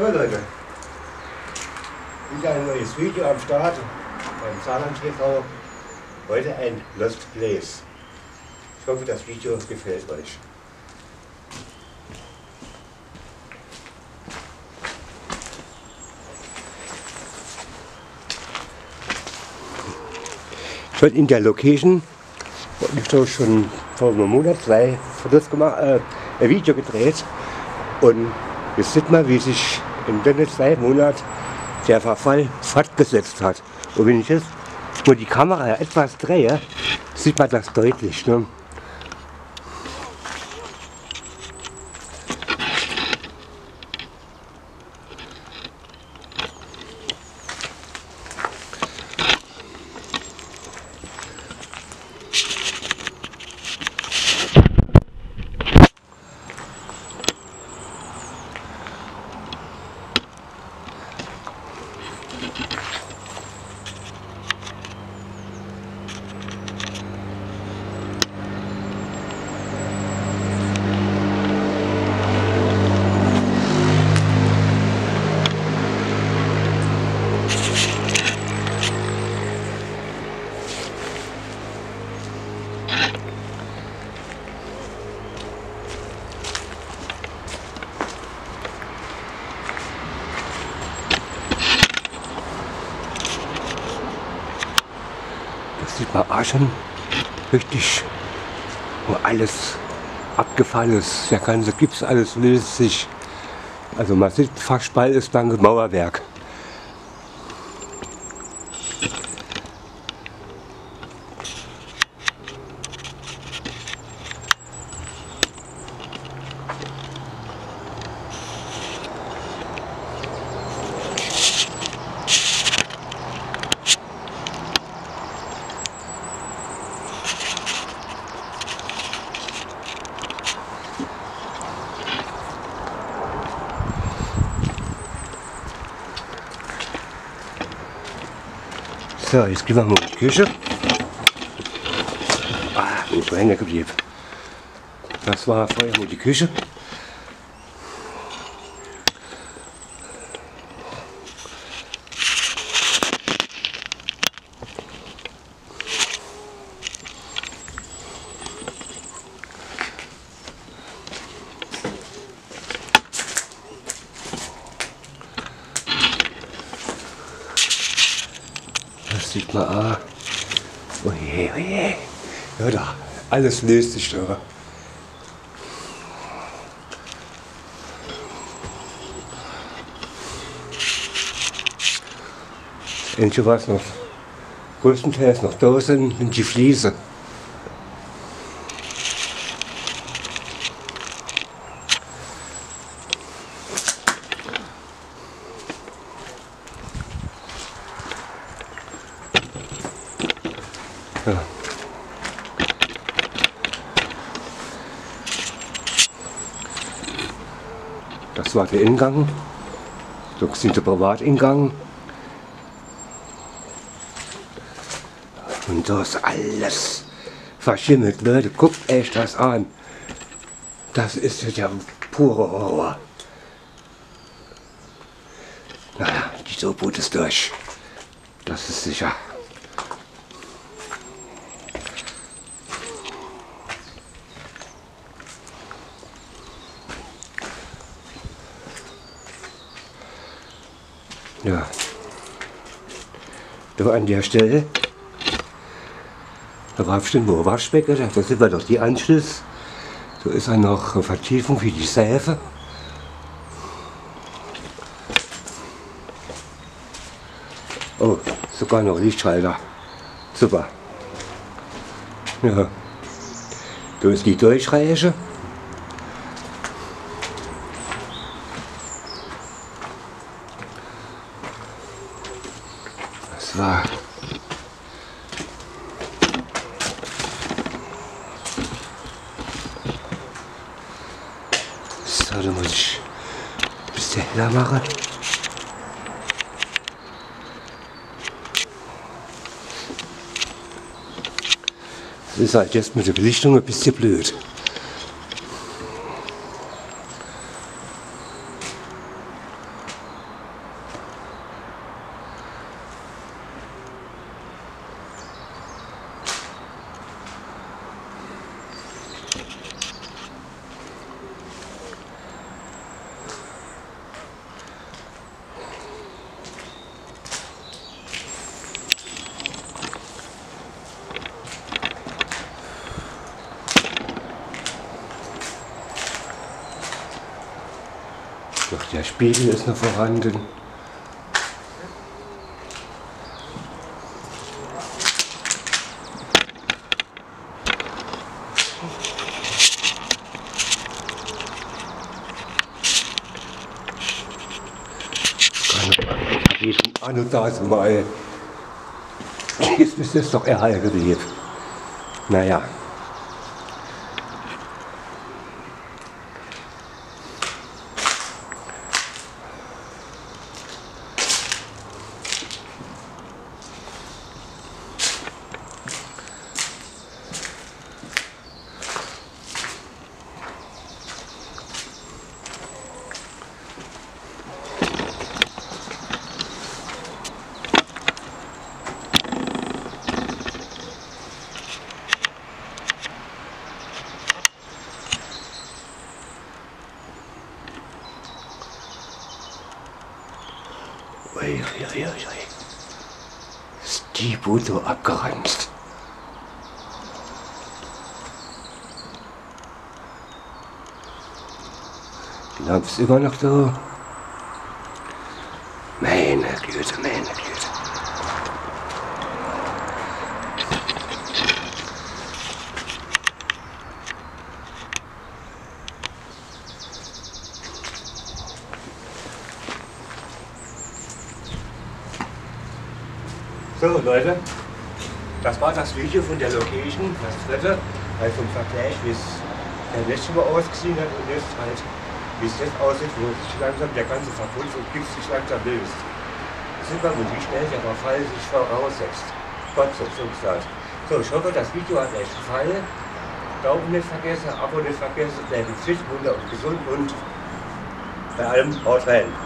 So Leute, wieder ein neues Video am Start beim Saarland TV. Heute ein Lost Place. Ich hoffe, das Video gefällt euch. Schon in der Location, ich habe schon vor einem Monat 2 Fotos gemacht, ein Video gedreht. Und jetzt sieht man, wie sich in den 2 Monaten der Verfall fortgesetzt hat. Und wenn ich jetzt nur die Kamera etwas drehe, sieht man das deutlich. Ne? Das sieht man auch schon richtig, wo alles abgefallen ist. Der ganze Gips, alles löst sich. Also man sieht fast bald ist dann Mauerwerk. So, jetzt gehen wir mal in die Küche. Bin ich hängen geblieben. Das war vorher nur die Küche. Sieht man auch. Oje, oje. Ja, da. Alles löst sich da. Endlich war es noch größtenteils noch da sind die Fliese. Ja. Das war der Eingang. Da sind der Privatingang. Und da ist alles verschimmelt. Leute, guckt euch das an. Das ist ja pure Horror. Naja, die Soboot ist durch. Das ist sicher. Ja, da an der Stelle, da war bestimmt nur Waschbecken, da sind wir doch die Anschluss. Da ist auch noch eine Vertiefung für die Säfe. Oh, sogar noch Lichtschalter. Super. Ja, da ist die Durchreiche. War. So, da muss ich ein bisschen heller machen. Das ist halt jetzt mit der Belichtung ein bisschen blöd. Der Spiegel ist noch vorhanden. Da ist mal. Jetzt ist es doch erhalten gewesen. Naja. Ist die Bude so abgeranzt. Die Lampe ist immer noch so. Meine Güte, meine Güte. So Leute, das war das Video von der Location, das dritte, halt vom Vergleich, wie es beim letzten Mal ausgesehen hat und jetzt halt, wie es jetzt aussieht, wo sich langsam der ganze Verbund und Gift sich langsam löst. Sieht man, wie schnell der Verfall sich voraussetzt. Gott sei Dank. So, ich hoffe, das Video hat euch gefallen. Daumen nicht vergessen, Abo nicht vergessen, bleiben fit, munter und gesund und bei allem haut rein.